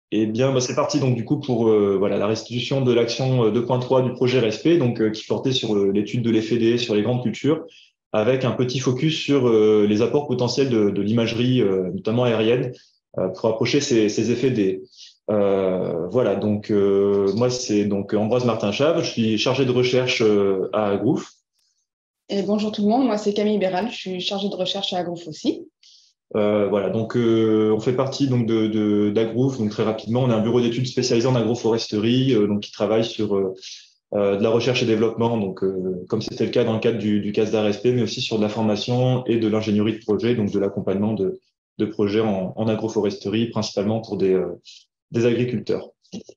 Eh bien, c'est parti donc du coup pour voilà la restitution de l'action 2.3 du projet Respect, donc qui portait sur l'étude de l'effet des haies sur les grandes cultures, avec un petit focus sur les apports potentiels de l'imagerie, notamment aérienne, pour approcher ces effets des haies. Voilà, donc moi c'est donc Ambroise Martin-Chave, je suis chargé de recherche à Groof. Et bonjour tout le monde, moi c'est Camille Béral, je suis chargée de recherche à Agroof aussi. Voilà, donc on fait partie donc d'Agroof, donc très rapidement, on est un bureau d'études spécialisé en agroforesterie, donc qui travaille sur de la recherche et développement, donc comme c'était le cas dans le cadre du CASDAR SP, mais aussi sur de la formation et de l'ingénierie de projet, donc de l'accompagnement de projets en agroforesterie, principalement pour des agriculteurs.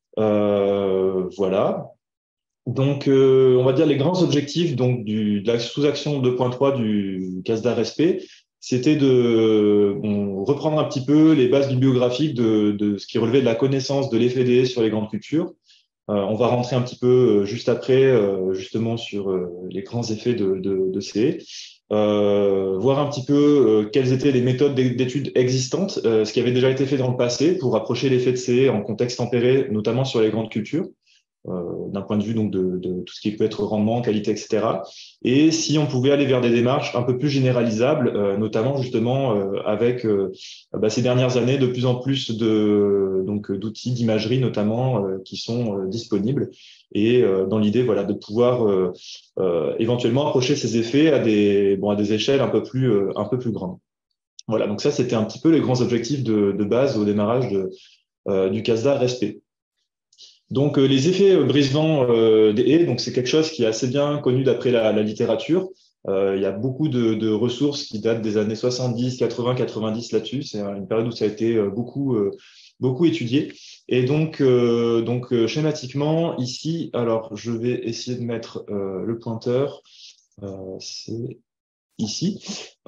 Voilà. Donc, on va dire les grands objectifs donc de la sous-action 2.3 du CASDAR SP, c'était de reprendre un petit peu les bases bibliographiques de ce qui relevait de la connaissance de l'effet des haies sur les grandes cultures. On va rentrer un petit peu juste après, justement, sur les grands effets de ces haies. Voir un petit peu quelles étaient les méthodes d'études existantes, ce qui avait déjà été fait dans le passé pour approcher l'effet de ces haies en contexte tempéré, notamment sur les grandes cultures d'un point de vue donc de tout ce qui peut être rendement, qualité, etc. Et si on pouvait aller vers des démarches un peu plus généralisables, notamment justement avec ces dernières années de plus en plus d'outils d'imagerie notamment qui sont disponibles et dans l'idée voilà de pouvoir éventuellement approcher ces effets à des échelles un peu plus grandes. Voilà, donc ça c'était un petit peu les grands objectifs de base au démarrage du CASDAR Respect. Donc, les effets brise-vent des haies, donc c'est quelque chose qui est assez bien connu d'après la littérature. Il y a beaucoup de ressources qui datent des années 70, 80, 90 là-dessus. C'est une période où ça a été beaucoup étudié. Et schématiquement, ici, alors je vais essayer de mettre le pointeur. C'est ici.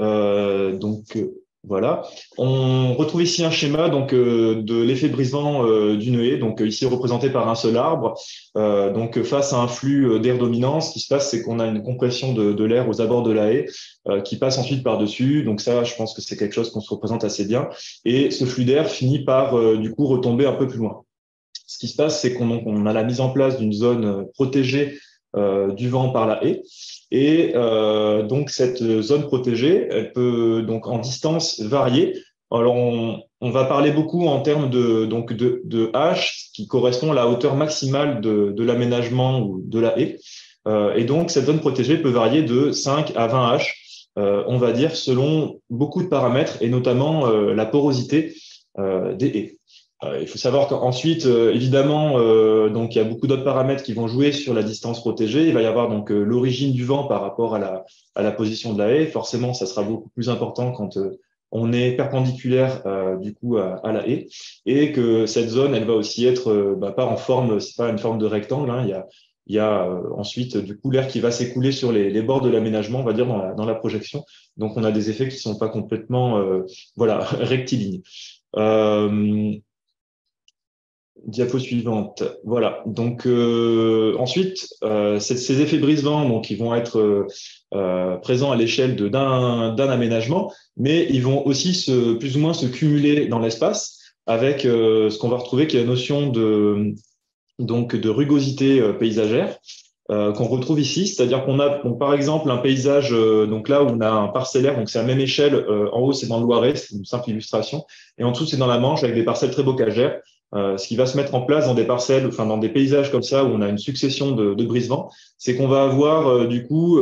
Voilà. On retrouve ici un schéma de l'effet brisant d'une haie, donc ici représenté par un seul arbre. Face à un flux d'air dominant, ce qui se passe, c'est qu'on a une compression de l'air aux abords de la haie qui passe ensuite par-dessus. Donc ça, je pense que c'est quelque chose qu'on se représente assez bien. Et ce flux d'air finit par du coup retomber un peu plus loin. Ce qui se passe, c'est qu'on a la mise en place d'une zone protégée du vent par la haie. Et donc, cette zone protégée, elle peut donc en distance varier. Alors, on va parler beaucoup en termes de H, qui correspond à la hauteur maximale de l'aménagement ou de la haie. Et donc, cette zone protégée peut varier de 5 à 20 H, on va dire, selon beaucoup de paramètres, et notamment la porosité des haies. Il faut savoir qu'ensuite, évidemment, donc il y a beaucoup d'autres paramètres qui vont jouer sur la distance protégée. Il va y avoir donc l'origine du vent par rapport à la position de la haie. Forcément, ça sera beaucoup plus important quand on est perpendiculaire du coup à la haie et que cette zone, elle va aussi être pas en forme, c'est pas une forme de rectangle. Hein. Il y a ensuite du coup l'air qui va s'écouler sur les bords de l'aménagement, on va dire dans la projection. Donc on a des effets qui sont pas complètement voilà rectilignes. Euh, Diapo suivante. Voilà. Donc ensuite, ces effets brise-vent, donc ils vont être présents à l'échelle d'un aménagement, mais ils vont aussi plus ou moins se cumuler dans l'espace avec ce qu'on va retrouver qui est la notion de rugosité paysagère qu'on retrouve ici, c'est-à-dire qu'on a donc, par exemple un paysage donc là où on a un parcellaire, donc c'est à la même échelle, en haut c'est dans le Loiret, c'est une simple illustration, et en dessous c'est dans la Manche avec des parcelles très bocagères. Ce qui va se mettre en place dans des parcelles, enfin dans des paysages comme ça où on a une succession de brise-vent, c'est qu'on va avoir du coup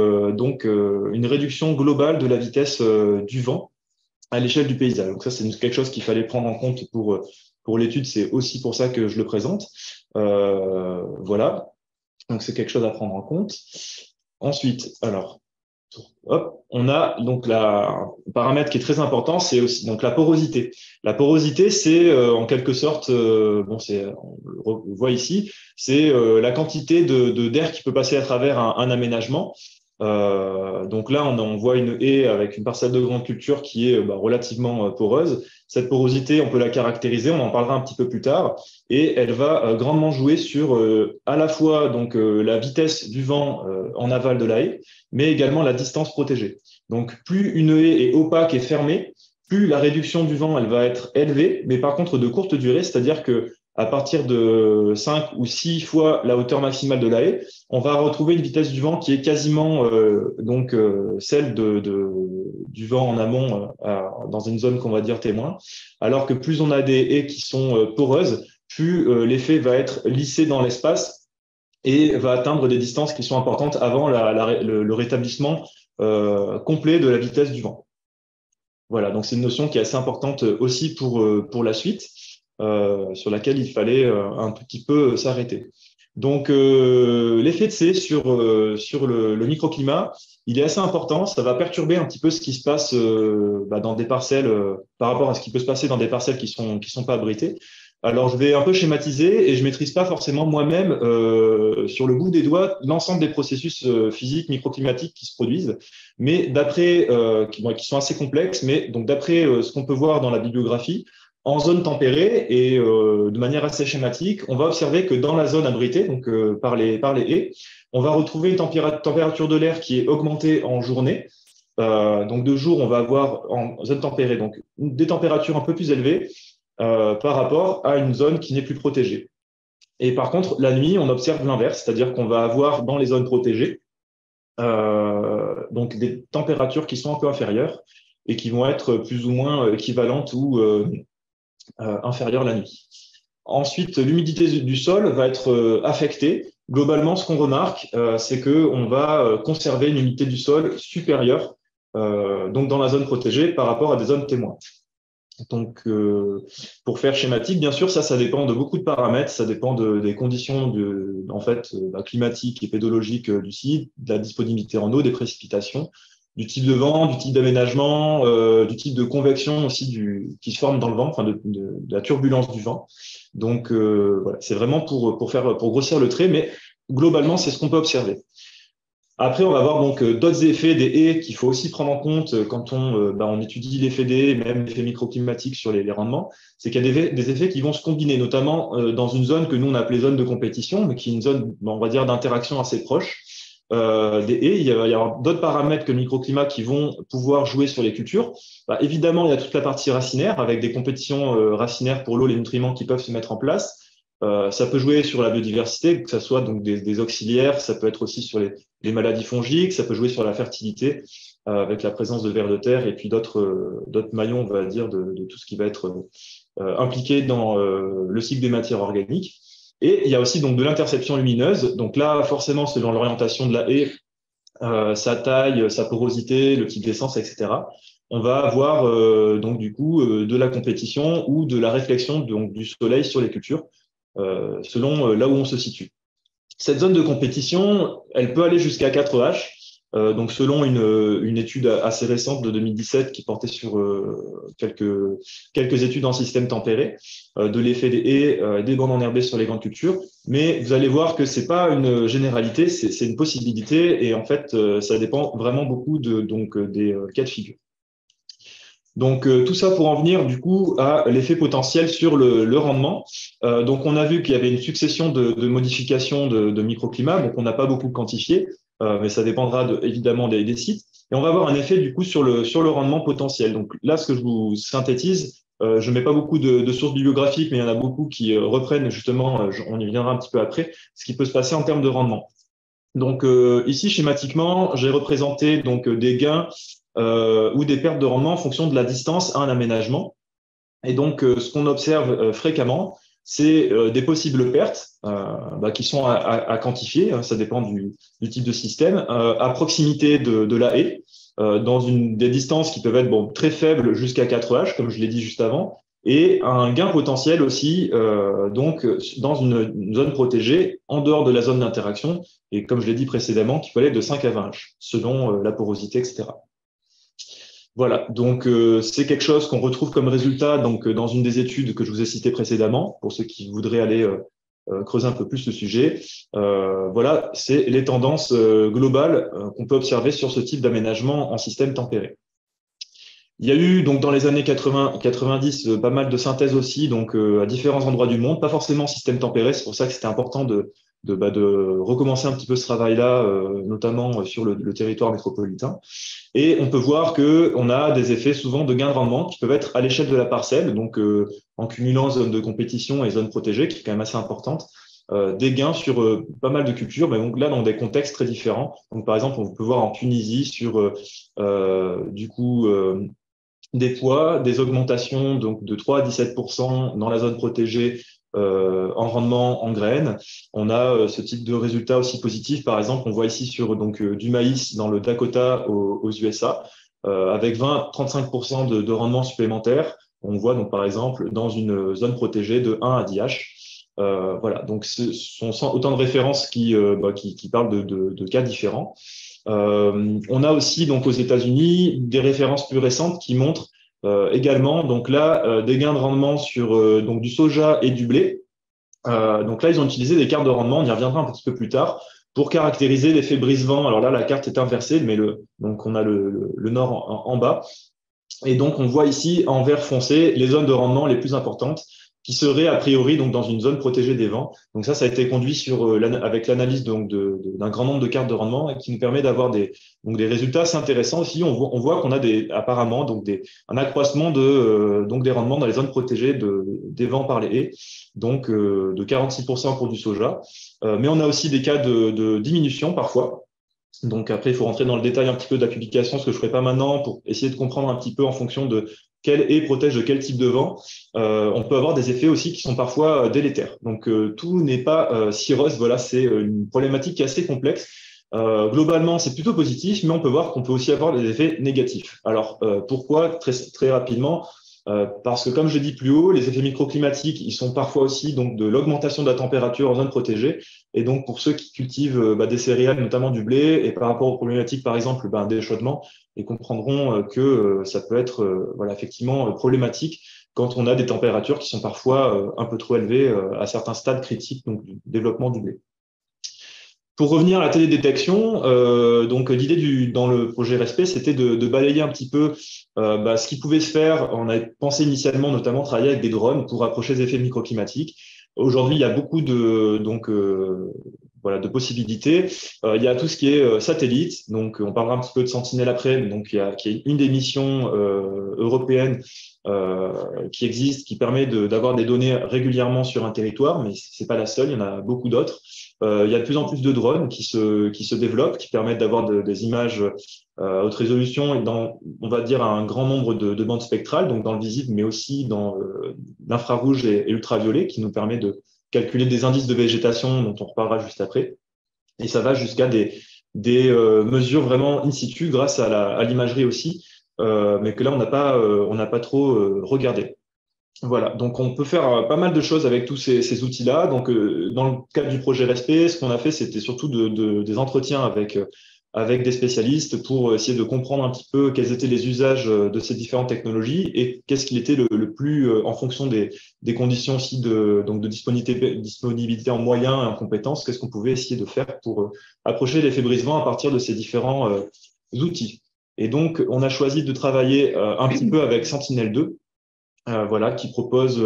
une réduction globale de la vitesse du vent à l'échelle du paysage. Donc ça c'est quelque chose qu'il fallait prendre en compte pour l'étude, c'est aussi pour ça que je le présente. Voilà. Donc, c'est quelque chose à prendre en compte. Ensuite, alors, hop, on a donc un paramètre qui est très important, c'est aussi donc la porosité. La porosité, c'est en quelque sorte, on le voit ici, c'est la quantité d'air qui peut passer à travers un aménagement. Donc là, on voit une haie avec une parcelle de grande culture qui est relativement poreuse. Cette porosité, on peut la caractériser, on en parlera un petit peu plus tard, et elle va grandement jouer sur à la fois la vitesse du vent en aval de la haie, mais également la distance protégée. Donc, plus une haie est opaque et fermée, plus la réduction du vent elle va être élevée, mais par contre de courte durée, c'est-à-dire que à partir de 5 ou 6 fois la hauteur maximale de la haie, on va retrouver une vitesse du vent qui est quasiment celle du vent en amont dans une zone qu'on va dire témoin, alors que plus on a des haies qui sont poreuses, plus l'effet va être lissé dans l'espace et va atteindre des distances qui sont importantes avant le rétablissement complet de la vitesse du vent. Voilà, donc c'est une notion qui est assez importante aussi pour la suite, sur laquelle il fallait un tout petit peu s'arrêter. Donc l'effet de C sur le microclimat, il est assez important, ça va perturber un petit peu ce qui se passe dans des parcelles, par rapport à ce qui peut se passer dans des parcelles qui sont pas abritées. Alors, je vais un peu schématiser et je maîtrise pas forcément moi-même sur le bout des doigts l'ensemble des processus physiques, microclimatiques qui se produisent, mais d'après qui sont assez complexes, mais donc d'après ce qu'on peut voir dans la bibliographie, en zone tempérée et de manière assez schématique, on va observer que dans la zone abritée, donc par les haies, on va retrouver une température de l'air qui est augmentée en journée. Donc de jour, on va avoir en zone tempérée donc des températures un peu plus élevées par rapport à une zone qui n'est plus protégée. Et par contre, la nuit, on observe l'inverse, c'est-à-dire qu'on va avoir dans les zones protégées donc des températures qui sont un peu inférieures et qui vont être plus ou moins équivalentes ou inférieures la nuit. Ensuite, l'humidité du sol va être affectée. Globalement, ce qu'on remarque, c'est qu'on va conserver une humidité du sol supérieure donc dans la zone protégée par rapport à des zones témoins. Donc, pour faire schématique, bien sûr, ça dépend de beaucoup de paramètres. Ça dépend des conditions climatiques et pédologiques du site, de la disponibilité en eau, des précipitations, du type de vent, du type d'aménagement, du type de convection aussi qui se forme dans le vent, enfin de la turbulence du vent. Donc, voilà, c'est vraiment pour grossir le trait, mais globalement, c'est ce qu'on peut observer. Après, on va voir donc d'autres effets des haies qu'il faut aussi prendre en compte quand on étudie l'effet des haies, même l'effet microclimatique sur les rendements. C'est qu'il y a des effets qui vont se combiner, notamment dans une zone que nous on appelait zone de compétition, mais qui est une zone, on va dire, d'interaction assez proche des haies. Il va y avoir d'autres paramètres que le microclimat qui vont pouvoir jouer sur les cultures. Évidemment, il y a toute la partie racinaire avec des compétitions racinaires pour l'eau, les nutriments qui peuvent se mettre en place. Ça peut jouer sur la biodiversité, que ce soit donc des auxiliaires, ça peut être aussi sur les maladies fongiques, ça peut jouer sur la fertilité avec la présence de vers de terre et puis d'autres maillons, on va dire, de tout ce qui va être impliqué dans le cycle des matières organiques. Et il y a aussi donc de l'interception lumineuse. Donc là, forcément, selon l'orientation de la haie, sa taille, sa porosité, le type d'essence, etc., on va avoir donc du coup de la compétition ou de la réflexion donc, du soleil sur les cultures. Selon là où on se situe. Cette zone de compétition, elle peut aller jusqu'à 4H, donc selon une étude assez récente de 2017 qui portait sur quelques études en système tempéré, de l'effet des haies, des bandes enherbées sur les grandes cultures. Mais vous allez voir que c'est pas une généralité, c'est une possibilité et en fait, ça dépend vraiment beaucoup des cas de figure. Donc tout ça pour en venir du coup à l'effet potentiel sur le rendement. Donc on a vu qu'il y avait une succession de modifications de microclimat, donc on n'a pas beaucoup quantifié, mais ça dépendra évidemment des sites. Et on va avoir un effet du coup sur le rendement potentiel. Donc là, ce que je vous synthétise, je mets pas beaucoup de sources bibliographiques, mais il y en a beaucoup qui reprennent justement, on y viendra un petit peu après, ce qui peut se passer en termes de rendement. Donc ici schématiquement, j'ai représenté donc des gains ou des pertes de rendement en fonction de la distance à un aménagement. Et donc, ce qu'on observe fréquemment, c'est des possibles pertes qui sont à quantifier, hein, ça dépend du type de système, à proximité de la haie, dans des distances qui peuvent être très faibles jusqu'à 4H, comme je l'ai dit juste avant, et un gain potentiel aussi donc dans une zone protégée en dehors de la zone d'interaction, et comme je l'ai dit précédemment, qui peut aller de 5 à 20H, selon la porosité, etc. Voilà, donc c'est quelque chose qu'on retrouve comme résultat donc dans une des études que je vous ai citées précédemment, pour ceux qui voudraient aller creuser un peu plus le sujet. Voilà, c'est les tendances globales qu'on peut observer sur ce type d'aménagement en système tempéré. Il y a eu donc dans les années 80-90 pas mal de synthèses aussi, donc à différents endroits du monde, pas forcément système tempéré, c'est pour ça que c'était important de de recommencer un petit peu ce travail-là, notamment sur le territoire métropolitain. Et on peut voir qu'on a des effets souvent de gains de rendement qui peuvent être à l'échelle de la parcelle, donc en cumulant zone de compétition et zone protégée, qui est quand même assez importante, des gains sur pas mal de cultures, mais donc là dans des contextes très différents. Donc par exemple, on peut voir en Tunisie sur du coup des poids, des augmentations donc de 3 à 17% dans la zone protégée en rendement en graines. On a ce type de résultats aussi positifs. Par exemple, on voit ici sur donc du maïs dans le Dakota aux USA avec 20-35% de rendement supplémentaire. On voit donc par exemple dans une zone protégée de 1 à 10 H. Voilà, donc ce sont autant de références qui parlent de cas différents. On a aussi donc aux États-Unis des références plus récentes qui montrent également donc là des gains de rendement sur donc du soja et du blé. Donc là, ils ont utilisé des cartes de rendement, on y reviendra un petit peu plus tard, pour caractériser l'effet brise-vent. Alors là, la carte est inversée, mais donc on a le nord en bas. Et donc, on voit ici en vert foncé les zones de rendement les plus importantes qui seraient a priori donc dans une zone protégée des vents. Donc ça a été conduit avec l'analyse donc d'un grand nombre de cartes de rendement et qui nous permet d'avoir des résultats assez intéressants aussi. On voit qu'on a apparemment un accroissement donc des rendements dans les zones protégées des vents par les haies, donc de 46% pour du soja. Mais on a aussi des cas de diminution parfois. Donc après, il faut rentrer dans le détail un petit peu de la publication, ce que je ne ferai pas maintenant, pour essayer de comprendre un petit peu en fonction de quelle haie protège de quel type de vent. On peut avoir des effets aussi qui sont parfois délétères. Donc tout n'est pas si rose. Voilà, c'est une problématique qui est assez complexe. Globalement, c'est plutôt positif, mais on peut voir qu'on peut aussi avoir des effets négatifs. Alors pourquoi? Très rapidement. Parce que, comme je l'ai dit plus haut, les effets microclimatiques, ils sont parfois aussi donc de l'augmentation de la température en zone protégée. Et donc, pour ceux qui cultivent des céréales, notamment du blé, et par rapport aux problématiques, par exemple, d'échaudement, ils comprendront que ça peut être effectivement problématique quand on a des températures qui sont parfois un peu trop élevées à certains stades critiques donc, du développement du blé. Pour revenir à la télédétection, donc l'idée dans le projet RESP, c'était de balayer un petit peu ce qui pouvait se faire. On avait pensé initialement notamment travailler avec des drones pour approcher les effets microclimatiques. Aujourd'hui, il y a beaucoup de possibilités. Il y a tout ce qui est satellite. Donc, on parlera un petit peu de Sentinelle après. Mais donc, qui est une des missions européennes qui existe, qui permet d'avoir des données régulièrement sur un territoire, mais c'est pas la seule. Il y en a beaucoup d'autres. Il y a de plus en plus de drones qui se développent, qui permettent d'avoir des images à haute résolution et on va dire, un grand nombre de bandes spectrales, donc dans le visible, mais aussi dans l'infrarouge et ultraviolet, qui nous permet de calculer des indices de végétation dont on reparlera juste après. Et ça va jusqu'à des mesures vraiment in situ grâce à l'imagerie aussi, mais que là, on n'a pas trop regardé. Voilà, donc on peut faire pas mal de choses avec tous ces outils-là. Donc, dans le cadre du projet RESP, ce qu'on a fait, c'était surtout des entretiens avec des spécialistes pour essayer de comprendre un petit peu quels étaient les usages de ces différentes technologies et qu'est-ce qui était le plus, en fonction des conditions aussi de disponibilité en moyens et en compétences, qu'est-ce qu'on pouvait essayer de faire pour approcher l'effet brise-vent à partir de ces différents outils. Et donc, on a choisi de travailler un petit peu avec Sentinel-2. Qui propose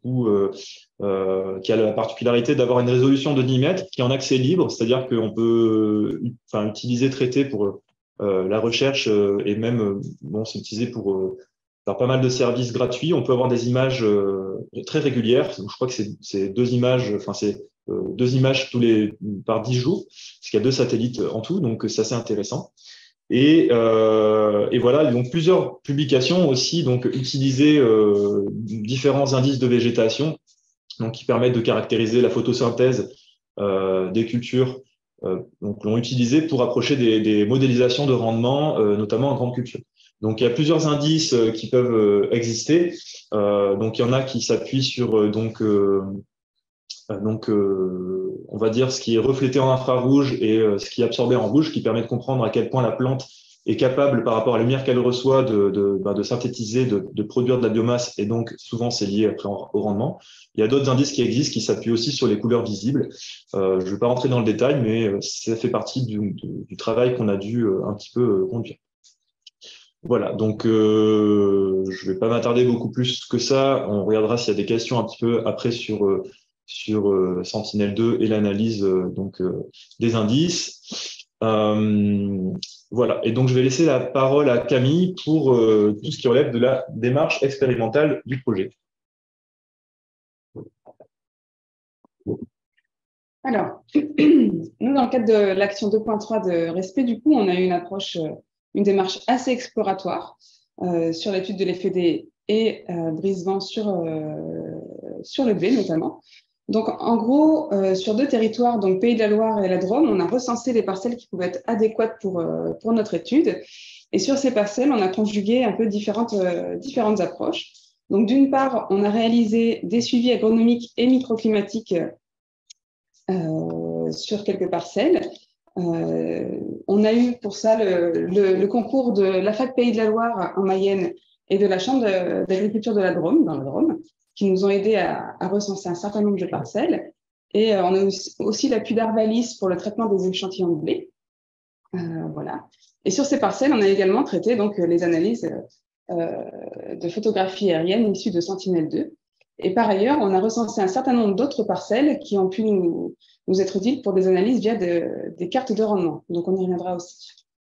qui a la particularité d'avoir une résolution de 10 mètres qui est en accès libre, c'est-à-dire qu'on peut utiliser, traiter pour la recherche et même c'est utilisé pour faire pas mal de services gratuits. On peut avoir des images très régulières. Je crois que c'est 2 images, c'est 2 images par 10 jours, parce qu'il y a 2 satellites en tout, donc c'est assez intéressant. Et voilà, donc plusieurs publications aussi, donc utiliser différents indices de végétation, donc qui permettent de caractériser la photosynthèse des cultures, donc l'ont utilisé pour approcher des modélisations de rendement, notamment en grande culture. Donc il y a plusieurs indices qui peuvent exister. Donc il y en a qui s'appuient sur on va dire ce qui est reflété en infrarouge et ce qui est absorbé en rouge, qui permet de comprendre à quel point la plante est capable, par rapport à la lumière qu'elle reçoit, de synthétiser, de produire de la biomasse, et donc souvent c'est lié après au rendement. Il y a d'autres indices qui existent qui s'appuient aussi sur les couleurs visibles. Je ne vais pas rentrer dans le détail, mais ça fait partie du travail qu'on a dû un petit peu conduire. Voilà, donc je ne vais pas m'attarder beaucoup plus que ça. On regardera s'il y a des questions un petit peu après sur sur Sentinel-2 et l'analyse des indices. Voilà. Et donc, je vais laisser la parole à Camille pour tout ce qui relève de la démarche expérimentale du projet. Alors, nous, dans le cadre de l'action 2.3 de respect, du coup, on a eu une démarche assez exploratoire sur l'étude de l'effet des haies brise-vent sur le blé, notamment. Donc, en gros, sur 2 territoires, donc Pays de la Loire et la Drôme, on a recensé les parcelles qui pouvaient être adéquates pour notre étude. Et sur ces parcelles, on a conjugué un peu différentes approches. Donc, d'une part, on a réalisé des suivis agronomiques et microclimatiques sur quelques parcelles. On a eu pour ça le concours de la Fac Pays de la Loire en Mayenne et de la Chambre d'agriculture de la Drôme, dans la Drôme, qui nous ont aidés à recenser un certain nombre de parcelles. Et on a aussi l'appui d'Arvalis pour le traitement des échantillons de blé. Voilà. Et sur ces parcelles, on a également traité donc, les analyses de photographie aérienne issues de Sentinel-2. Et par ailleurs, on a recensé un certain nombre d'autres parcelles qui ont pu nous être utiles pour des analyses via des cartes de rendement. Donc, on y reviendra aussi.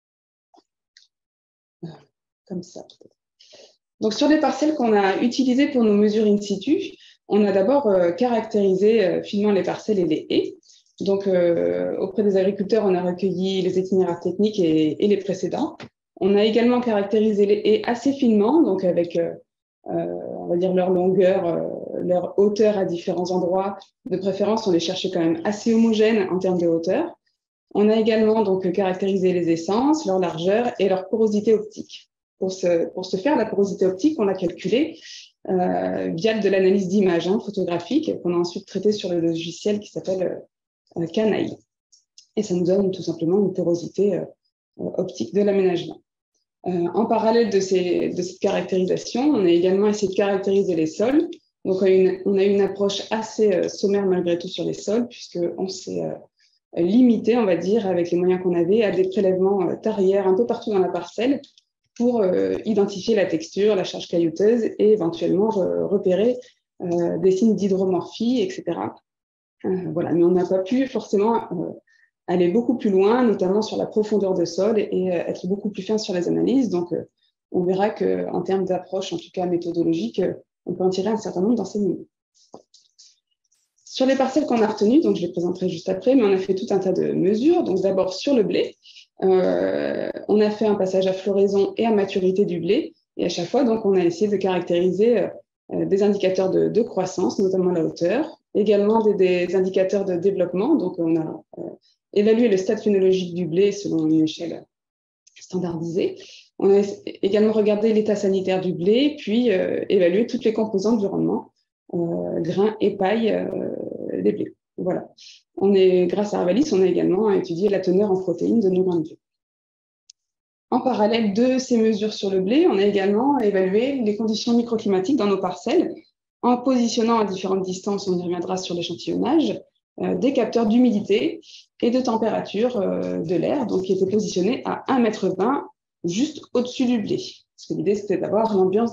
Comme ça, peut-être. Donc, sur les parcelles qu'on a utilisées pour nos mesures in situ, on a d'abord caractérisé finement les parcelles et les haies. Donc, auprès des agriculteurs, on a recueilli les itinéraires techniques et les précédents. On a également caractérisé les haies assez finement, donc avec, on va dire, leur longueur, leur hauteur à différents endroits. De préférence, on les cherchait quand même assez homogènes en termes de hauteur. On a également donc caractérisé les essences, leur largeur et leur porosité optique. Pour ce faire, la porosité optique, on l'a calculée via de l'analyse d'images photographiques qu'on a ensuite traitée sur le logiciel qui s'appelle Canaille. Et ça nous donne tout simplement une porosité optique de l'aménagement. En parallèle de cette caractérisation, on a également essayé de caractériser les sols. Donc, on a une approche assez sommaire malgré tout sur les sols, puisqu'on s'est limité, on va dire, avec les moyens qu'on avait, à des prélèvements tarières un peu partout dans la parcelle pour identifier la texture, la charge caillouteuse et éventuellement repérer des signes d'hydromorphie, etc. Voilà, mais on n'a pas pu forcément aller beaucoup plus loin, notamment sur la profondeur de sol et être beaucoup plus fin sur les analyses. Donc, on verra qu'en termes d'approche, en tout cas méthodologique, on peut en tirer un certain nombre d'enseignements. Sur les parcelles qu'on a retenues, donc je les présenterai juste après, mais on a fait tout un tas de mesures. Donc, d'abord sur le blé, on a fait un passage à floraison et à maturité du blé. Et à chaque fois, donc, on a essayé de caractériser des indicateurs de croissance, notamment la hauteur, également des indicateurs de développement. Donc, on a évalué le stade phénologique du blé selon une échelle standardisée. On a également regardé l'état sanitaire du blé, puis évalué toutes les composantes du rendement, grains et paille des blés. Voilà. Grâce à Arvalis, on a également étudié la teneur en protéines de nos grains de blé. En parallèle de ces mesures sur le blé, on a également évalué les conditions microclimatiques dans nos parcelles en positionnant à différentes distances, on y reviendra sur l'échantillonnage, des capteurs d'humidité et de température de l'air, donc qui étaient positionnés à 1,20 m juste au-dessus du blé. Parce que l'idée, c'était d'avoir l'ambiance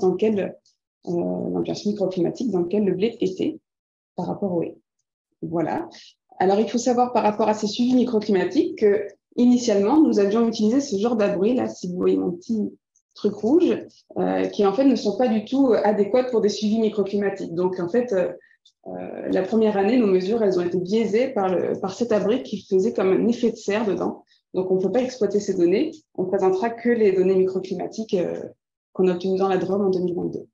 microclimatique dans laquelle le blé était par rapport au haies. Voilà. Alors, il faut savoir par rapport à ces suivis microclimatiques que initialement, nous avions utilisé ce genre d'abris, là, si vous voyez mon petit truc rouge, qui en fait ne sont pas du tout adéquates pour des suivis microclimatiques. Donc, en fait, la première année, nos mesures, elles ont été biaisées par cet abri qui faisait comme un effet de serre dedans. Donc, on ne peut pas exploiter ces données. On ne présentera que les données microclimatiques qu'on a obtenues dans la Drôme en 2022.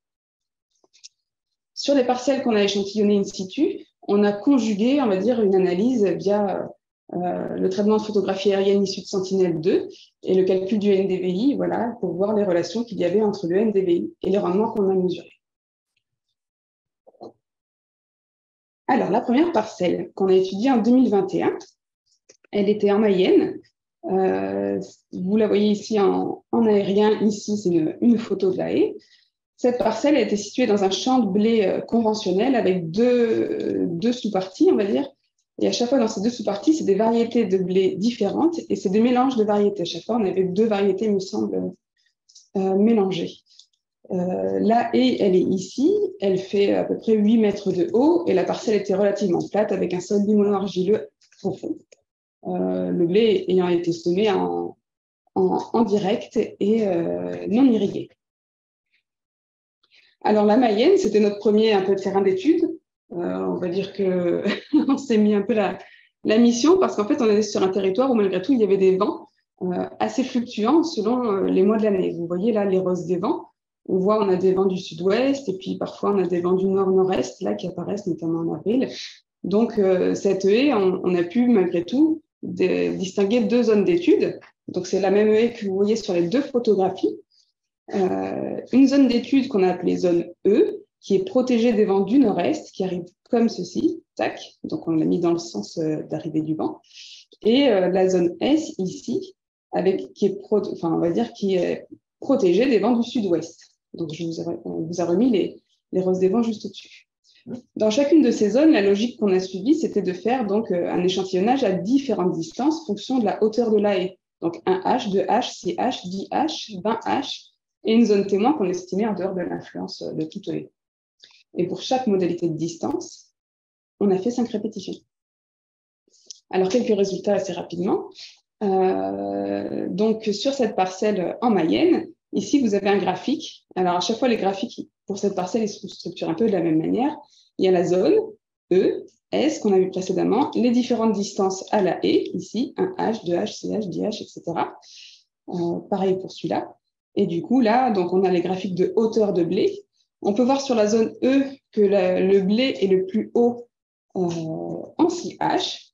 Sur les parcelles qu'on a échantillonnées in situ, on a conjugué, on va dire, une analyse via le traitement de photographie aérienne issue de Sentinel-2 et le calcul du NDVI, voilà, pour voir les relations qu'il y avait entre le NDVI et les rendements qu'on a mesurés. Alors, la première parcelle qu'on a étudiée en 2021, elle était en Mayenne. Vous la voyez ici en aérien. Ici, c'est une photo de la haie. Cette parcelle a été située dans un champ de blé conventionnel avec deux sous-parties, on va dire. Et à chaque fois, dans ces deux sous-parties, c'est des variétés de blé différentes et c'est des mélanges de variétés. À chaque fois, on avait deux variétés, il me semble, mélangées. La haie, elle est ici, elle fait à peu près 8 mètres de haut et la parcelle était relativement plate avec un sol limono-argileux profond. Le blé ayant été semé en direct et non irrigué. Alors la Mayenne, c'était notre premier un peu terrain d'étude. On va dire qu'on s'est mis un peu la mission parce qu'en fait, on est sur un territoire où malgré tout, il y avait des vents assez fluctuants selon les mois de l'année. Vous voyez là les roses des vents. On voit, on a des vents du sud-ouest et puis parfois on a des vents du nord-nord-est là qui apparaissent notamment en avril. Donc cette haie, on a pu malgré tout distinguer 2 zones d'études. Donc c'est la même haie que vous voyez sur les 2 photographies. Une zone d'étude qu'on a appelée zone E, qui est protégée des vents du nord-est, qui arrive comme ceci, tac, donc on l'a mis dans le sens d'arrivée du vent, et la zone S ici, qui est protégée des vents du sud-ouest. Donc on vous a remis les roses des vents juste au-dessus. Dans chacune de ces zones, la logique qu'on a suivie, c'était de faire donc un échantillonnage à différentes distances en fonction de la hauteur de la haie. Donc 1H, 2H, 6H, 10H, 20H, et une zone témoin qu'on estimait en dehors de l'influence de toute haie. Et pour chaque modalité de distance, on a fait 5 répétitions. Alors, quelques résultats assez rapidement. Donc, sur cette parcelle en Mayenne, ici, vous avez un graphique. Alors, à chaque fois, les graphiques pour cette parcelle, ils se structurent un peu de la même manière. Il y a la zone E, S, qu'on a vu précédemment, les différentes distances à la haie, ici, 1H, 2H, 6H, 10H, etc. Pareil pour celui-là. Et du coup, là, donc on a les graphiques de hauteur de blé. On peut voir sur la zone E que le blé est le plus haut en 6H.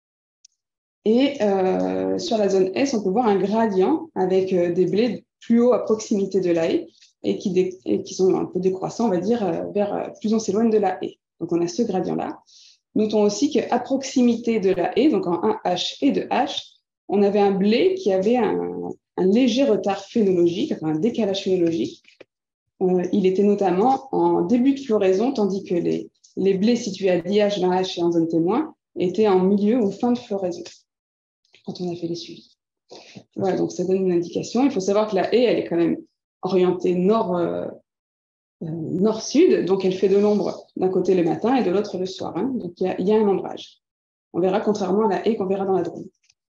Et sur la zone S, on peut voir un gradient avec des blés plus hauts à proximité de la haie et qui sont un peu décroissants, on va dire, plus on s'éloigne de la haie. Donc, on a ce gradient-là. Notons aussi qu'à proximité de la haie, donc en 1H et 2H, on avait un blé qui avait un léger retard phénologique, enfin un décalage phénologique. Il était notamment en début de floraison, tandis que les blés situés à 10H, 20H et en zone témoin étaient en milieu ou fin de floraison, quand on a fait les suivis. Voilà, donc ça donne une indication. Il faut savoir que la haie, elle est quand même orientée nord-sud, donc elle fait de l'ombre d'un côté le matin et de l'autre le soir. Hein. Donc il y a un ombrage. On verra contrairement à la haie qu'on verra dans la Drôme.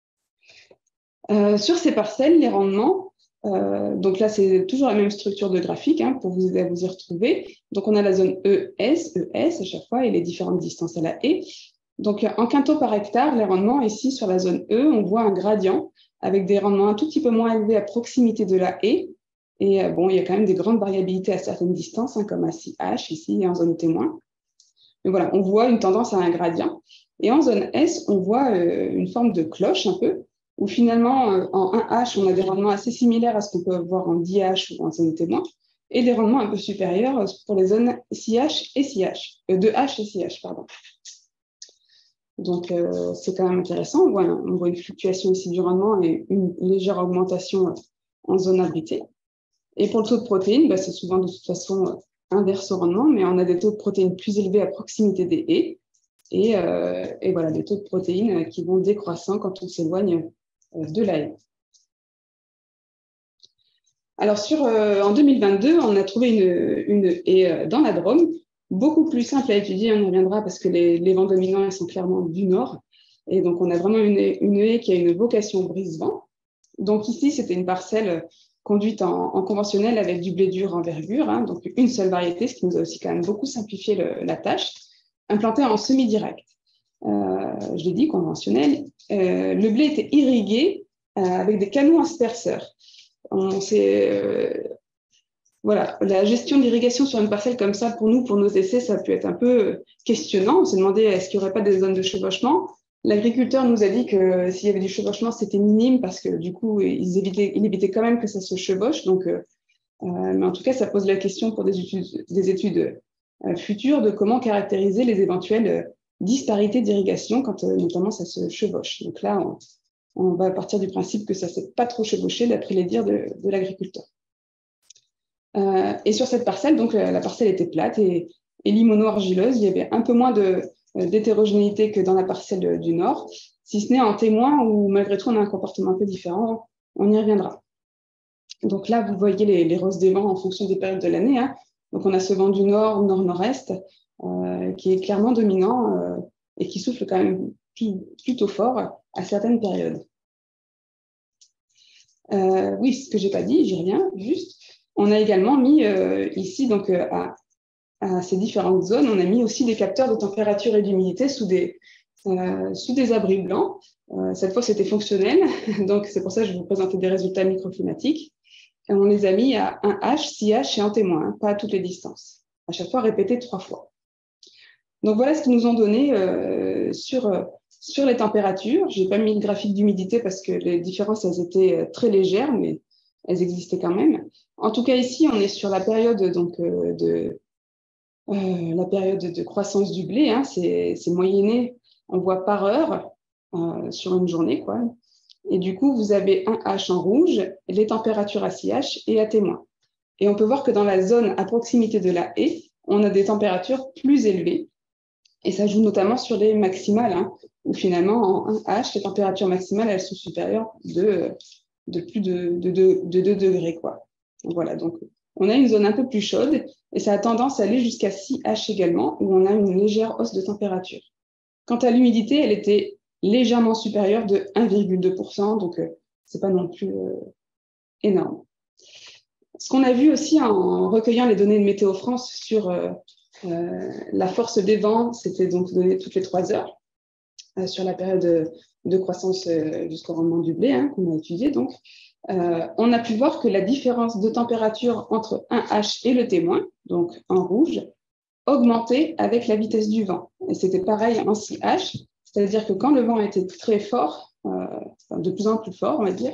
Sur ces parcelles, les rendements, donc là, c'est toujours la même structure de graphique hein, pour vous aider à vous y retrouver. Donc, on a la zone ES à chaque fois et les différentes distances à la haie. Donc, en quintaux par hectare, les rendements, ici, sur la zone E, on voit un gradient avec des rendements un tout petit peu moins élevés à proximité de la haie. Et bon, il y a quand même des grandes variabilités à certaines distances, hein, comme à 6H ici et en zone témoin. Mais voilà, on voit une tendance à un gradient. Et en zone S, on voit une forme de cloche un peu, où finalement, en 1H, on a des rendements assez similaires à ce qu'on peut voir en 10H ou en zone témoin, et des rendements un peu supérieurs pour les zones 6H et 6H, 2H et 6H, pardon. Donc, c'est quand même intéressant. On voit une fluctuation ici du rendement et une légère augmentation en zone abritée. Et pour le taux de protéines, c'est souvent de toute façon inverse au rendement, mais on a des taux de protéines plus élevés à proximité des haies. Et voilà, des taux de protéines qui vont décroissant quand on s'éloigne de la haie. Alors, en 2022, on a trouvé une haie dans la Drôme, beaucoup plus simple à étudier, on y reviendra parce que les vents dominants ils sont clairement du nord. Et donc, on a vraiment une haie qui a une vocation brise-vent. Donc, ici, c'était une parcelle conduite en conventionnel avec du blé dur envergure, hein, donc une seule variété, ce qui nous a aussi quand même beaucoup simplifié la tâche, implantée en semi-direct. Je l'ai dit, conventionnel. Le blé était irrigué avec des canaux asperceurs. Voilà, la gestion de l'irrigation sur une parcelle comme ça, pour nous, pour nos essais, ça peut être un peu questionnant. On s'est demandé est-ce qu'il n'y aurait pas des zones de chevauchement. L'agriculteur nous a dit que s'il y avait du chevauchement, c'était minime parce que du coup, il évitait quand même que ça se chevauche. Donc, mais en tout cas, ça pose la question pour des études futures de comment caractériser les éventuelles disparités d'irrigation quand notamment ça se chevauche. Donc là, on va partir du principe que ça ne s'est pas trop chevauché d'après les dires de l'agriculteur. Et sur cette parcelle, donc la parcelle était plate et limono-argileuse. Il y avait un peu moins d'hétérogénéité que dans la parcelle du nord, si ce n'est en témoin où malgré tout on a un comportement un peu différent. On y reviendra. Donc là, vous voyez les rosses des vents en fonction des périodes de l'année, hein. Donc on a ce vent du nord, nord-nord-est, qui est clairement dominant et qui souffle quand même plutôt fort à certaines périodes. Oui, ce que j'ai pas dit, j'y reviens juste. On a également mis ici, donc à ces différentes zones, on a mis aussi des capteurs de température et d'humidité sous des abris blancs. Cette fois, c'était fonctionnel, donc c'est pour ça que je vais vous présenter des résultats microclimatiques. Et on les a mis à 1H, 6H et en témoin, hein, pas à toutes les distances. À chaque fois, répété 3 fois. Donc voilà ce qu'ils nous ont donné sur les températures. Je n'ai pas mis le graphique d'humidité parce que les différences, elles étaient très légères, mais elles existaient quand même. En tout cas, ici, on est sur la période la période de croissance du blé, hein, c'est moyenné, on voit par heure sur une journée, quoi. Et du coup, vous avez un H en rouge, les températures à 6H et à témoin. Et on peut voir que dans la zone à proximité de la haie, on a des températures plus élevées. Et ça joue notamment sur les maximales, hein, où finalement, en 1H, les températures maximales, elles sont supérieures de plus de 2 degrés, quoi. Donc, voilà, donc on a une zone un peu plus chaude et ça a tendance à aller jusqu'à 6H également, où on a une légère hausse de température. Quant à l'humidité, elle était légèrement supérieure de 1,2%, donc c'est pas non plus énorme. Ce qu'on a vu aussi en recueillant les données de Météo France sur la force des vents, c'était donc donné toutes les 3 heures sur la période de croissance jusqu'au rendement du blé, hein, qu'on a étudié donc. On a pu voir que la différence de température entre 1H et le témoin, donc en rouge, augmentait avec la vitesse du vent. Et c'était pareil en 6H, c'est-à-dire que quand le vent était très fort, de plus en plus fort, on va dire,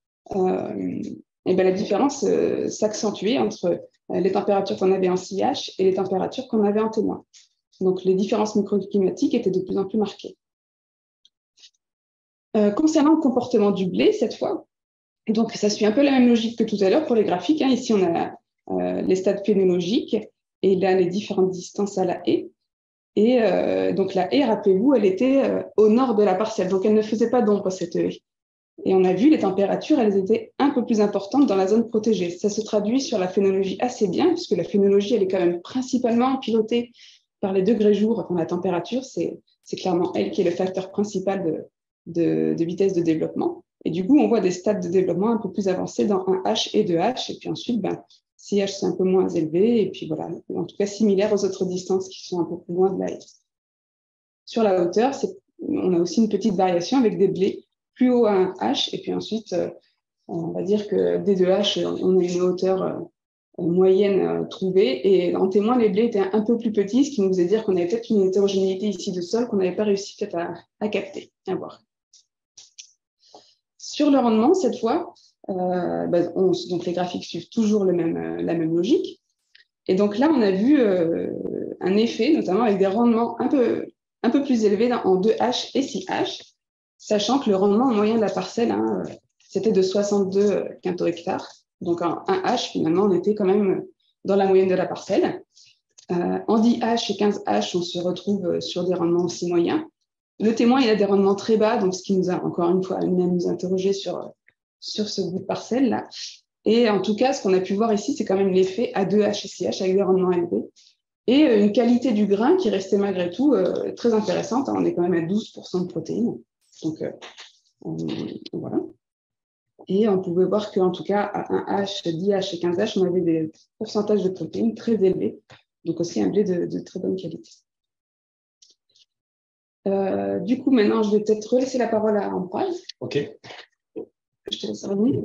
et bien la différence s'accentuait entre les températures qu'on avait en 6H et les températures qu'on avait en témoin. Donc les différences microclimatiques étaient de plus en plus marquées. Concernant le comportement du blé, cette fois, donc ça suit un peu la même logique que tout à l'heure pour les graphiques, hein. Ici, on a les stades phénologiques et là, les différentes distances à la haie. Et donc la haie, rappelez-vous, elle était au nord de la parcelle, donc elle ne faisait pas d'ombre, cette haie. Et on a vu les températures, elles étaient un peu plus importantes dans la zone protégée. Ça se traduit sur la phénologie assez bien, puisque la phénologie, elle est quand même principalement pilotée par les degrés jours. Enfin, la température, c'est clairement elle qui est le facteur principal de vitesse de développement. Et du coup, on voit des stades de développement un peu plus avancés dans 1H et 2H. Et puis ensuite, 6H, c'est un peu moins élevé. Et puis voilà, en tout cas, similaire aux autres distances qui sont un peu plus loin de la haie. Sur la hauteur, on a aussi une petite variation avec des blés plus haut à 1H. Et puis ensuite, on va dire que des 2H, on a une hauteur moyenne trouvée. Et en témoin, les blés étaient un peu plus petits, ce qui nous faisait dire qu'on avait peut-être une hétérogénéité ici de sol qu'on n'avait pas réussi peut-être à capter, à voir. Sur le rendement, cette fois, donc les graphiques suivent toujours la même logique. Et donc là, on a vu un effet, notamment avec des rendements un peu plus élevés en 2H et 6H, sachant que le rendement moyen de la parcelle, hein, c'était de 62 quintaux-hectares. Donc en 1H, finalement, on était quand même dans la moyenne de la parcelle. En 10H et 15H, on se retrouve sur des rendements aussi moyens. Le témoin, il a des rendements très bas, donc ce qui nous a encore une fois amené à nous interroger sur ce bout de parcelle-là. Et en tout cas, ce qu'on a pu voir ici, c'est quand même l'effet à 2H et 6H avec des rendements élevés. Et une qualité du grain qui restait malgré tout très intéressante. On est quand même à 12% de protéines. Donc voilà. Et on pouvait voir qu'en tout cas, à 1H, 10H et 15H, on avait des pourcentages de protéines très élevés. Donc aussi un blé de très bonne qualité. Du coup, maintenant, je vais peut-être relaisser la parole à Ambroise. OK. Je te laisse revenir.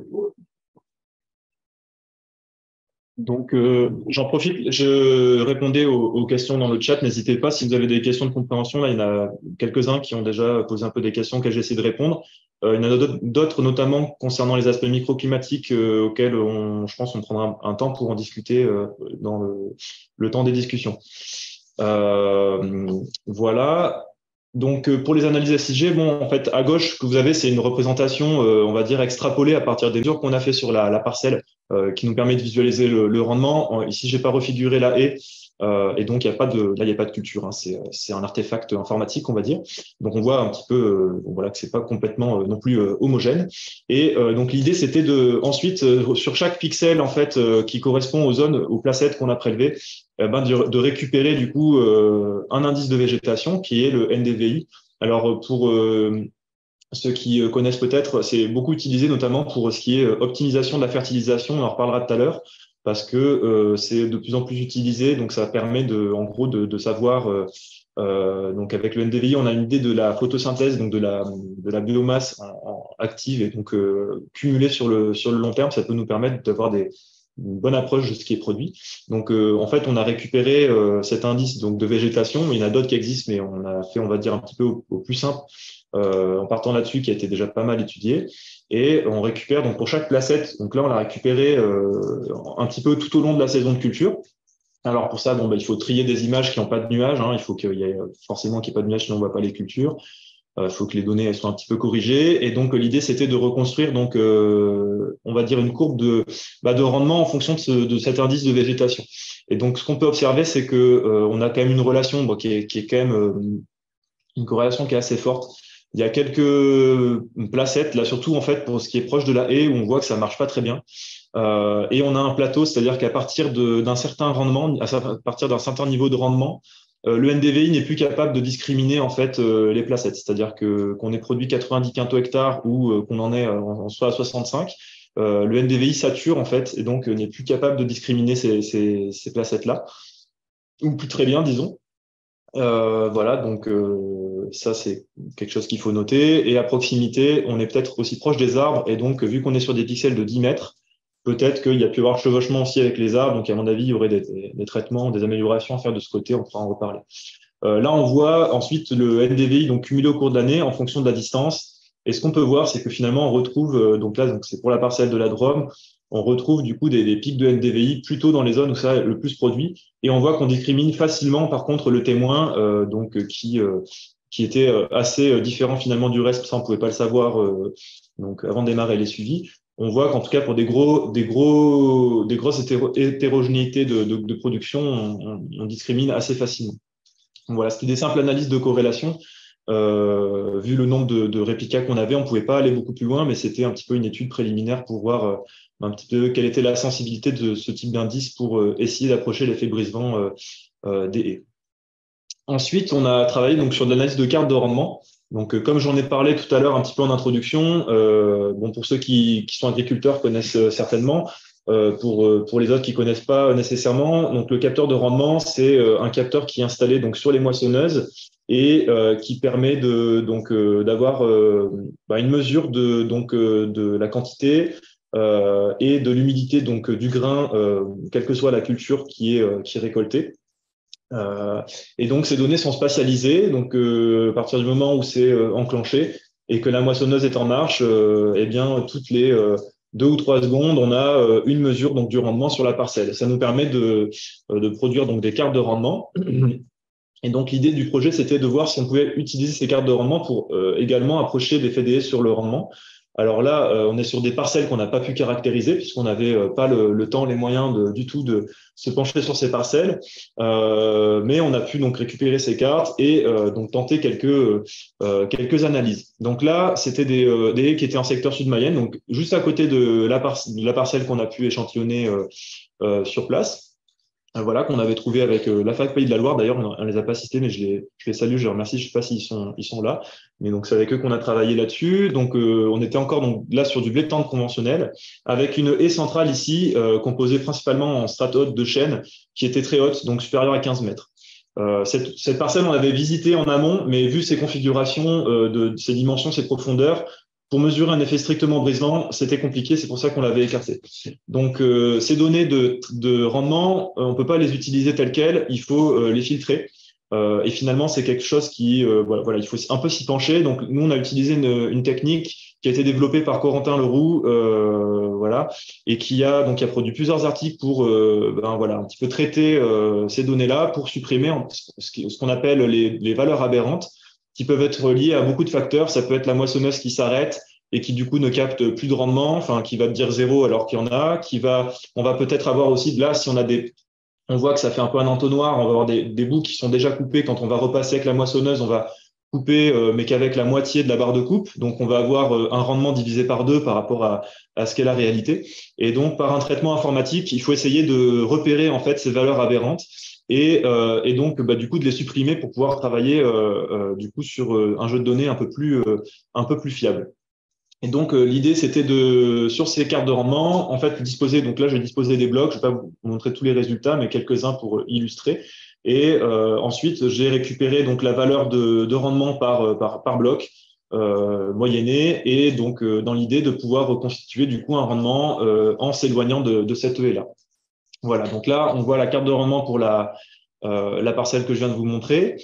Donc, j'en profite, je répondais aux questions dans le chat. N'hésitez pas, si vous avez des questions de compréhension, là, il y en a quelques-uns qui ont déjà posé un peu des questions auxquelles j'essaie de répondre. Il y en a d'autres, notamment concernant les aspects microclimatiques auxquels je pense on prendra un temps pour en discuter dans le temps des discussions. Voilà. Donc, pour les analyses SIG, bon, en fait, à gauche, ce que vous avez, c'est une représentation, on va dire, extrapolée à partir des mesures qu'on a fait sur la parcelle, qui nous permet de visualiser le rendement. Ici, j'ai pas refiguré la haie. Et donc, il y a pas de, là, il n'y a pas de culture. Hein. C'est un artefact informatique, on va dire. Donc, on voit un petit peu voilà, que c'est pas complètement non plus homogène. Et donc, l'idée, c'était de ensuite, sur chaque pixel en fait, qui correspond aux zones, aux placettes qu'on a prélevées, de récupérer du coup un indice de végétation qui est le NDVI. Alors, pour ceux qui connaissent peut-être, c'est beaucoup utilisé notamment pour ce qui est optimisation de la fertilisation. On en reparlera tout à l'heure parce que c'est de plus en plus utilisé. Donc, ça permet en gros de savoir. Donc, avec le NDVI, on a une idée de la photosynthèse, donc de la biomasse active et donc cumulée sur le long terme. Ça peut nous permettre d'avoir une bonne approche de ce qui est produit. Donc, en fait, on a récupéré cet indice donc de végétation. Il y en a d'autres qui existent, mais on a fait, on va dire, un petit peu au plus simple. En partant là-dessus, qui a été déjà pas mal étudié. Et on récupère, donc pour chaque placette, donc là, on l'a récupéré un petit peu tout au long de la saison de culture. Alors pour ça, bon, il faut trier des images qui n'ont pas de nuages. Hein. Il faut qu'il y ait forcément qu'il n'y ait pas de nuages, sinon on ne voit pas les cultures. Il faut que les données elles soient un petit peu corrigées. Et donc l'idée, c'était de reconstruire, donc, on va dire, une courbe de rendement en fonction de cet indice de végétation. Et donc, ce qu'on peut observer, c'est que on a quand même une relation qui est quand même une corrélation qui est assez forte. Il y a quelques placettes, là surtout en fait pour ce qui est proche de la haie, où on voit que ça marche pas très bien. Et on a un plateau, c'est-à-dire qu'à partir d'un certain rendement, à partir d'un certain niveau de rendement, le NDVI n'est plus capable de discriminer en fait les placettes. C'est-à-dire qu'on ait produit 90 quintaux hectares ou qu'on en ait en soit à 65, le NDVI sature en fait et donc n'est plus capable de discriminer ces placettes-là, ou plus très bien, disons. Voilà, donc ça c'est quelque chose qu'il faut noter. Et à proximité, on est peut-être aussi proche des arbres. Et donc, vu qu'on est sur des pixels de 10 mètres, peut-être qu'il y a pu y avoir chevauchement aussi avec les arbres. Donc, à mon avis, il y aurait des traitements, des améliorations à faire de ce côté. On pourra en reparler. Là, on voit ensuite le NDVI donc cumulé au cours de l'année en fonction de la distance. Et ce qu'on peut voir, c'est que finalement, on retrouve, donc là, c'est pour la parcelle de la Drôme, on retrouve du coup des pics de NDVI plutôt dans les zones où ça est le plus produit. Et on voit qu'on discrimine facilement, par contre, le témoin, qui était assez différent finalement du reste. Ça, on pouvait pas le savoir donc avant de démarrer les suivis. On voit qu'en tout cas, pour des grosses hétérogénéités de production, on discrimine assez facilement. Voilà, c'était des simples analyses de corrélation. Vu le nombre de réplicas qu'on avait, on ne pouvait pas aller beaucoup plus loin, mais c'était un petit peu une étude préliminaire pour voir un petit peu quelle était la sensibilité de ce type d'indice pour essayer d'approcher l'effet brise-vent des haies. Ensuite, on a travaillé donc sur de l'analyse de cartes de rendement. Donc, comme j'en ai parlé tout à l'heure un petit peu en introduction, bon, pour ceux qui sont agriculteurs connaissent certainement. Pour les autres qui connaissent pas nécessairement, donc le capteur de rendement, c'est un capteur qui est installé donc sur les moissonneuses et qui permet d'avoir une mesure de la quantité et de l'humidité donc du grain, quelle que soit la culture qui est récoltée. Et donc ces données sont spatialisées, donc à partir du moment où c'est enclenché et que la moissonneuse est en marche, eh bien toutes les 2 ou 3 secondes, on a une mesure donc du rendement sur la parcelle. Ça nous permet de produire donc des cartes de rendement. Et donc l'idée du projet, c'était de voir si on pouvait utiliser ces cartes de rendement pour également approcher des FDS sur le rendement. Alors là, on est sur des parcelles qu'on n'a pas pu caractériser puisqu'on n'avait pas le temps, les moyens du tout de se pencher sur ces parcelles. Mais on a pu donc récupérer ces cartes et donc tenter quelques analyses. Donc là, c'était des haies qui étaient en secteur sud-Mayenne, donc juste à côté de la parcelle qu'on a pu échantillonner sur place. Voilà, qu'on avait trouvé avec la fac Pays de la Loire. D'ailleurs, on ne les a pas cités, mais je les salue, je les remercie. Je ne sais pas s'ils sont là, mais donc c'est avec eux qu'on a travaillé là-dessus. Donc, on était encore donc, là sur du blé de tendre conventionnel, avec une haie centrale ici, composée principalement en strate haute de chêne, qui était très haute, donc supérieure à 15 mètres. Cette parcelle, on l'avait visitée en amont, mais vu ses configurations, ses dimensions, ses profondeurs, pour mesurer un effet strictement brise-vent, c'était compliqué, c'est pour ça qu'on l'avait écarté. Donc, ces données de rendement, on ne peut pas les utiliser telles quelles, il faut les filtrer. Et finalement, c'est quelque chose voilà, il faut un peu s'y pencher. Donc, nous, on a utilisé une technique qui a été développée par Corentin Leroux, voilà, et qui a produit plusieurs articles pour voilà, un petit peu traiter ces données-là pour supprimer ce qu'on appelle les valeurs aberrantes, qui peuvent être liées à beaucoup de facteurs. Ça peut être la moissonneuse qui s'arrête et qui du coup ne capte plus de rendement, enfin qui va te dire 0 alors qu'il y en a, on va peut-être avoir aussi là, si on a des on voit que ça fait un peu un entonnoir. On va avoir des bouts qui sont déjà coupés. Quand on va repasser avec la moissonneuse, on va couper, mais qu'avec la moitié de la barre de coupe. Donc, on va avoir un rendement divisé par deux par rapport à ce qu'est la réalité. Et donc, par un traitement informatique, il faut essayer de repérer en fait ces valeurs aberrantes et donc, du coup, de les supprimer pour pouvoir travailler du coup sur un jeu de données un peu plus fiable. Et donc, l'idée, c'était sur ces cartes de rendement, en fait, disposer, donc là, je vais disposer des blocs, je ne vais pas vous montrer tous les résultats, mais quelques-uns pour illustrer. Et ensuite, j'ai récupéré donc la valeur de rendement par bloc moyenné, et donc dans l'idée de pouvoir reconstituer du coup un rendement en s'éloignant de cette haie-là. Voilà, donc là, on voit la carte de rendement pour la parcelle que je viens de vous montrer.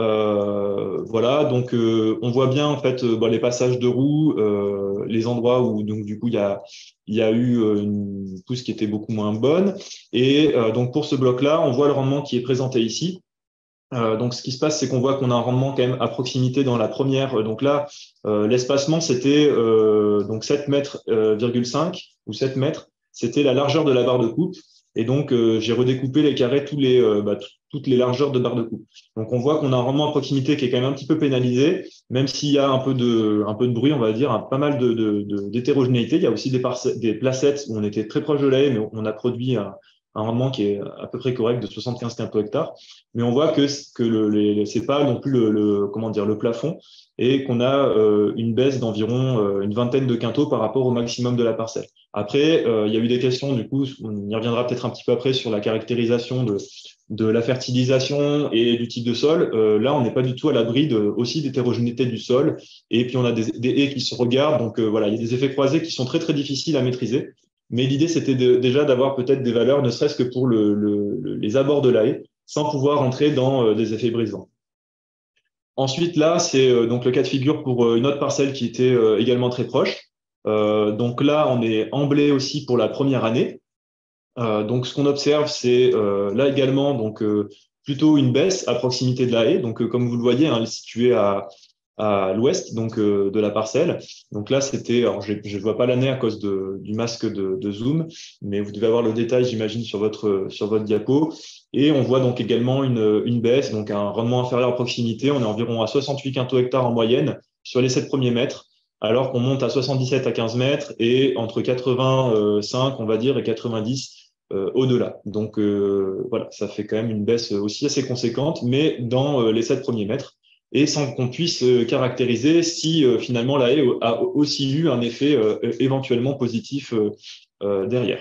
Voilà, donc on voit bien en fait les passages de roues, les endroits où donc du coup il y a eu une pousse qui était beaucoup moins bonne. Et donc pour ce bloc-là, on voit le rendement qui est présenté ici. Donc ce qui se passe, c'est qu'on voit qu'on a un rendement quand même à proximité dans la première. Donc là, l'espacement c'était donc 7 mètres, 5 ou 7 mètres. C'était la largeur de la barre de coupe. Et donc, j'ai redécoupé les carrés, toutes les largeurs de barre de coupe. Donc, on voit qu'on a un rendement à proximité qui est quand même un petit peu pénalisé, même s'il y a un peu de bruit, on va dire, pas mal d'hétérogénéité. Il y a aussi des placettes où on était très proche de la haie, mais on a produit un rendement qui est à peu près correct de 75 quintaux hectares. Mais on voit que c'est pas non plus comment dire, le plafond et qu'on a une baisse d'environ une vingtaine de quintaux par rapport au maximum de la parcelle. Après, il y a eu des questions, du coup, on y reviendra peut-être un petit peu après sur la caractérisation de la fertilisation et du type de sol. Là, on n'est pas du tout à l'abri aussi d'hétérogénéité du sol. Et puis, on a des haies qui se regardent. Donc, voilà, il y a des effets croisés qui sont très, très difficiles à maîtriser. Mais l'idée, c'était déjà d'avoir peut-être des valeurs, ne serait-ce que pour les abords de la haie, sans pouvoir entrer dans des effets brisants. Ensuite, là, c'est donc le cas de figure pour une autre parcelle qui était également très proche. Donc là, on est en blé aussi pour la première année. Donc, ce qu'on observe, c'est là également donc plutôt une baisse à proximité de la haie. Donc, comme vous le voyez, hein, elle est située à l'ouest donc de la parcelle. Donc là, c'était, alors je ne vois pas l'année à cause du masque de zoom, mais vous devez avoir le détail, j'imagine, sur votre diapo. Et on voit donc également une baisse, donc un rendement inférieur à proximité. On est environ à 68 quintaux hectares en moyenne sur les 7 premiers mètres, alors qu'on monte à 77 à 15 mètres et entre 85, on va dire, et 90 au-delà. Donc voilà, ça fait quand même une baisse aussi assez conséquente, mais dans les 7 premiers mètres et sans qu'on puisse caractériser si finalement la haie a aussi eu un effet éventuellement positif derrière.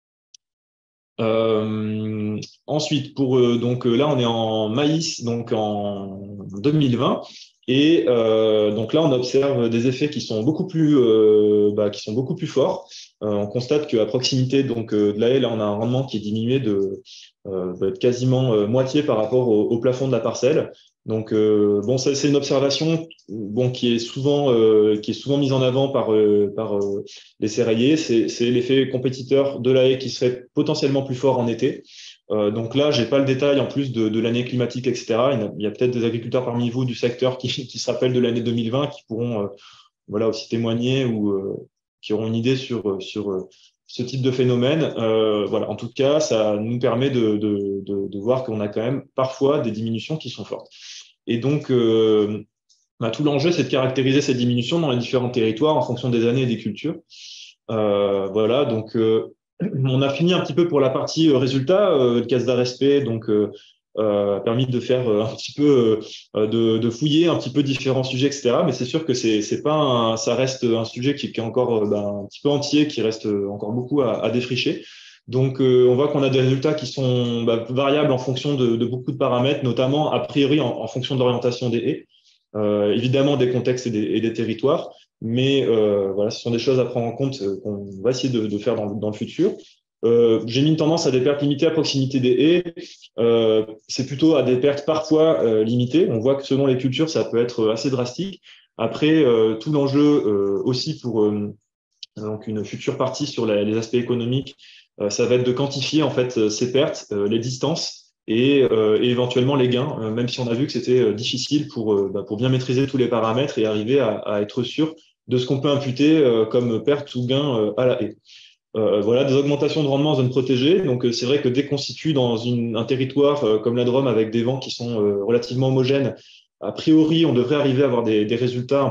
Ensuite, donc là, on est en maïs, donc en 2020, et donc là, on observe des effets qui sont beaucoup plus forts. On constate qu'à proximité donc de la haie, là, on a un rendement qui est diminué de quasiment moitié par rapport au plafond de la parcelle. Donc bon, ça c'est une observation bon qui est souvent mise en avant par les serraillers. C'est l'effet compétiteur de la haie qui serait potentiellement plus fort en été. Donc là, j'ai pas le détail en plus de l'année climatique, etc. Il y a peut-être des agriculteurs parmi vous du secteur qui se rappellent de l'année 2020 qui pourront voilà aussi témoigner ou qui auront une idée sur ce type de phénomène. Voilà, en tout cas, ça nous permet de voir qu'on a quand même parfois des diminutions qui sont fortes. Et donc, tout l'enjeu, c'est de caractériser ces diminutions dans les différents territoires en fonction des années et des cultures. Voilà, donc on a fini un petit peu pour la partie résultat. Le CASDA Respect donc a permis de faire un petit peu de fouiller un petit peu différents sujets, etc. Mais c'est sûr que c'est pas ça reste un sujet qui est encore un petit peu entier, qui reste encore beaucoup à défricher. Donc, on voit qu'on a des résultats qui sont variables en fonction de beaucoup de paramètres, notamment a priori en fonction de l'orientation des haies, évidemment des contextes et des territoires. Mais voilà, ce sont des choses à prendre en compte qu'on va essayer de faire dans le futur. J'ai mis une tendance à des pertes limitées à proximité des haies. C'est plutôt à des pertes parfois limitées. On voit que selon les cultures, ça peut être assez drastique. Après, tout l'enjeu aussi pour donc une future partie sur les aspects économiques, ça va être de quantifier en fait ces pertes, les distances et éventuellement les gains, même si on a vu que c'était difficile pour bien maîtriser tous les paramètres et arriver à être sûr de ce qu'on peut imputer comme perte ou gain à la haie. Voilà, des augmentations de rendement en zone protégée. Donc, c'est vrai que dès qu'on se situe dans un territoire comme la Drôme avec des vents qui sont relativement homogènes, a priori, on devrait arriver à avoir des résultats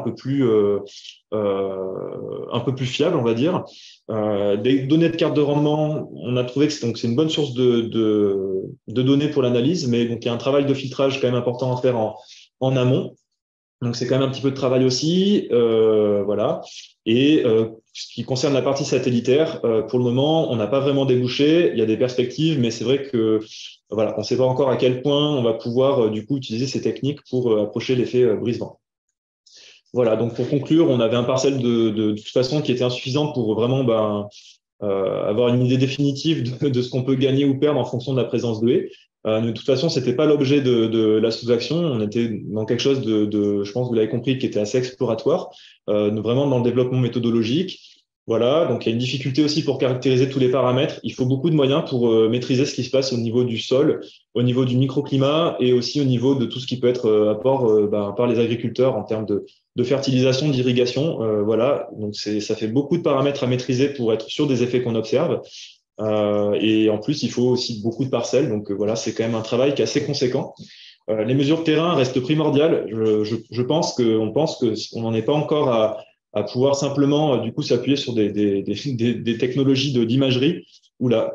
un peu plus fiables, on va dire. Des données de carte de rendement, on a trouvé que c'est une bonne source de données pour l'analyse, mais donc il y a un travail de filtrage quand même important à faire en amont. Donc c'est quand même un petit peu de travail aussi, voilà. Et ce qui concerne la partie satellitaire, pour le moment, on n'a pas vraiment débouché. Il y a des perspectives, mais c'est vrai que voilà, on ne sait pas encore à quel point on va pouvoir du coup utiliser ces techniques pour approcher l'effet brise-vent. Voilà. Donc pour conclure, on avait un parcelle de toute façon qui était insuffisant pour vraiment avoir une idée définitive de ce qu'on peut gagner ou perdre en fonction de la présence de haies. De toute façon, c'était pas l'objet de la sous-action. On était dans quelque chose je pense que vous l'avez compris, qui était assez exploratoire, vraiment dans le développement méthodologique. Voilà, donc il y a une difficulté aussi pour caractériser tous les paramètres. Il faut beaucoup de moyens pour maîtriser ce qui se passe au niveau du sol, au niveau du microclimat et aussi au niveau de tout ce qui peut être apport par les agriculteurs en termes de fertilisation, d'irrigation. Voilà, donc ça fait beaucoup de paramètres à maîtriser pour être sûr des effets qu'on observe. Et en plus, il faut aussi beaucoup de parcelles. Donc voilà, c'est quand même un travail qui est assez conséquent. Les mesures de terrain restent primordiales. Je pense qu'on n'en est pas encore à pouvoir simplement du coup s'appuyer sur des technologies d'imagerie ou là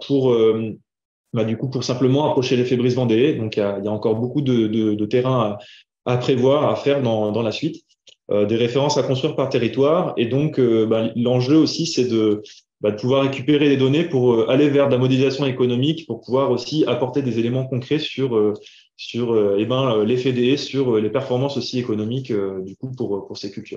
du coup pour simplement approcher l'effet brise-vent des haies. Donc il y a encore beaucoup de terrain à prévoir, à faire dans la suite. Des références à construire par territoire. Et donc, l'enjeu aussi, c'est de pouvoir récupérer les données pour aller vers de la modélisation économique, pour pouvoir aussi apporter des éléments concrets sur l'effet des haies, sur les performances aussi économiques du coup pour ces cultures.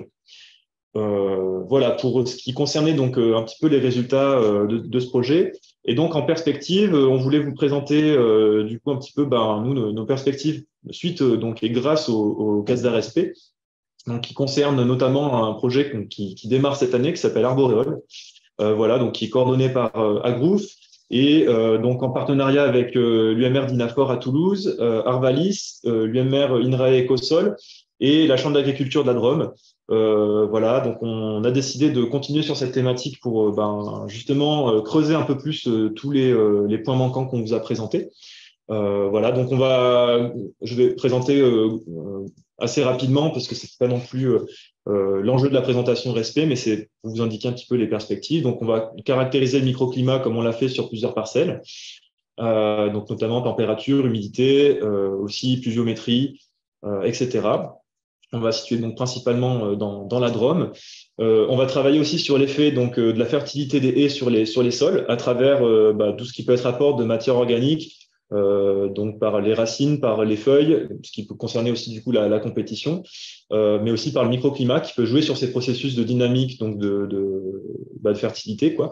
Voilà pour ce qui concernait donc un petit peu les résultats de ce projet. Et donc en perspective, on voulait vous présenter du coup un petit peu nous nos perspectives suite donc et grâce au CAS d'ARSP, donc qui concerne notamment un projet qui démarre cette année qui s'appelle Arboréole, voilà, donc qui est coordonné par Agrouf et donc en partenariat avec l'UMR d'Inafor à Toulouse, Arvalis, l'UMR INRAE Ecosol et la Chambre d'agriculture de la Drôme. Voilà, donc on a décidé de continuer sur cette thématique pour justement creuser un peu plus tous les points manquants qu'on vous a présentés. Voilà, donc je vais présenter assez rapidement parce que c'est pas non plus l'enjeu de la présentation respect, mais c'est pour vous indiquer un petit peu les perspectives. Donc, on va caractériser le microclimat comme on l'a fait sur plusieurs parcelles, donc notamment température, humidité, aussi pluviométrie, etc. On va situer donc principalement dans la Drôme. On va travailler aussi sur l'effet donc de la fertilité des haies sur les sols à travers tout ce qui peut être apport de matière organique, donc par les racines, par les feuilles, ce qui peut concerner aussi du coup la compétition, mais aussi par le microclimat qui peut jouer sur ces processus de dynamique donc de fertilité quoi.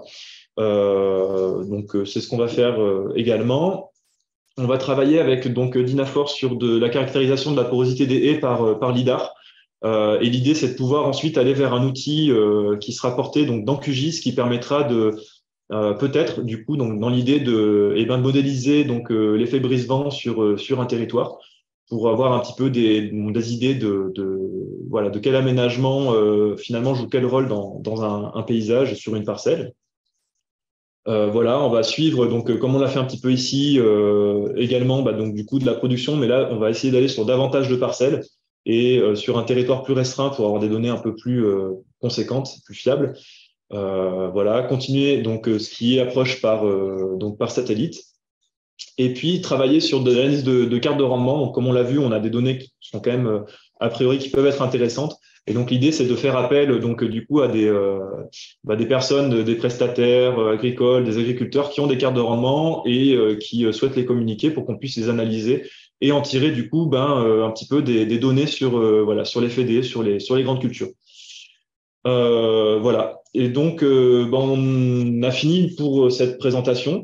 Donc c'est ce qu'on va faire également. On va travailler avec donc Dynafor sur de la caractérisation de la porosité des haies par lidar. Et l'idée, c'est de pouvoir ensuite aller vers un outil qui sera porté donc dans QGIS, qui permettra de peut-être du coup donc dans l'idée de modéliser donc l'effet brise-vent sur un territoire pour avoir un petit peu des idées voilà de quel aménagement finalement joue quel rôle dans un paysage sur une parcelle. Voilà, on va suivre, donc comme on l'a fait un petit peu ici, également donc du coup de la production, mais là on va essayer d'aller sur davantage de parcelles et sur un territoire plus restreint pour avoir des données un peu plus conséquentes, plus fiables. Voilà, continuer donc ce qui est approche par satellite, et puis travailler sur de l'analyse de cartes de rendement. Donc, comme on l'a vu, on a des données qui sont quand même a priori qui peuvent être intéressantes. Et donc l'idée, c'est de faire appel donc du coup à des personnes, des prestataires agricoles, des agriculteurs qui ont des cartes de rendement et qui souhaitent les communiquer pour qu'on puisse les analyser et en tirer du coup un petit peu des données sur sur l'effet des sur les grandes cultures. Voilà. Et donc on a fini pour cette présentation.